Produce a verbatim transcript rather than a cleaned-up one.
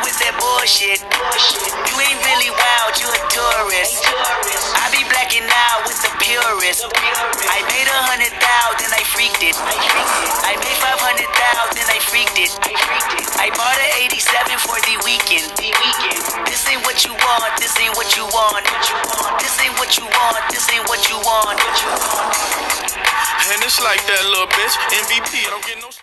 with that bullshit. You ain't really wild, you a tourist. I be blacking out with the purist. I paid a hundred thousand, then I freaked it. I paid five hundred thousand, then I freaked it. I bought an eighty-seven for the weekend. This ain't what you want, this ain't what you want. This ain't what you want, this ain't what you want. And it's like that, little bitch. M V P, I don't get no